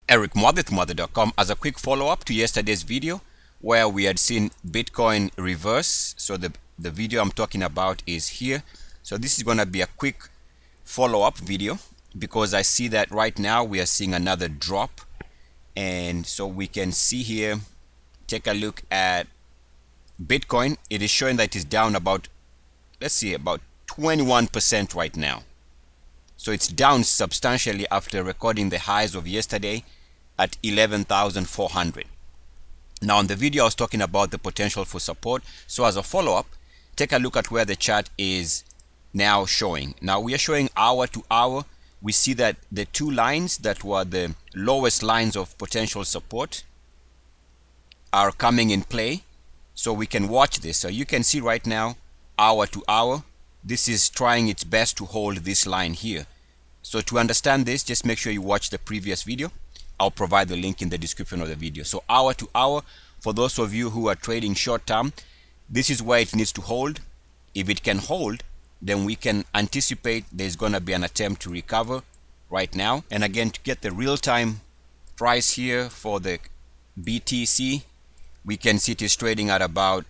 Eric Mother.com as a quick follow-up to yesterday's video where we had seen Bitcoin reverse. So the video I'm talking about is here. So this is going to be a quick follow-up video because I see that right now we are seeing another drop, and so we can see here, take a look at Bitcoin. It is showing that it is down about, let's see, about 21% right now. So it's down substantially after recording the highs of yesterday at 11,400. Now on the video I was talking about the potential for support. So as a follow-up, take a look at where the chart is now showing. Now we are showing hour to hour. We see that the two lines that were the lowest lines of potential support are coming in play. So we can watch this. So you can see right now, hour to hour, this is trying its best to hold this line here. So to understand this, just make sure you watch the previous video. I'll provide the link in the description of the video. So hour to hour, for those of you who are trading short term, this is where it needs to hold. If it can hold, then we can anticipate there's going to be an attempt to recover right now. And again, to get the real-time price here for the BTC, we can see it is trading at about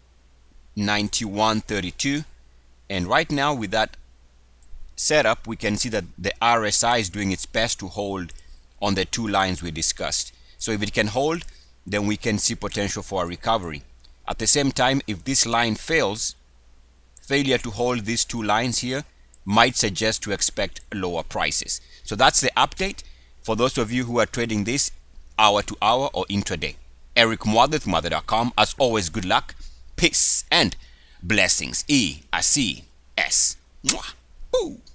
91.32. And right now with that setup, we can see that the RSI is doing its best to hold on the two lines we discussed. So if it can hold, then we can see potential for a recovery. At the same time, if this line fails, failure to hold these two lines here might suggest to expect lower prices. So that's the update for those of you who are trading this hour to hour or intraday. Eric Mother.com. As always, good luck, peace, and blessings. EACS. Mwah. Ooh.